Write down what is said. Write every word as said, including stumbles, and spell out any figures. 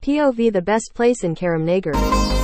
P O V the best place in Karimnagar.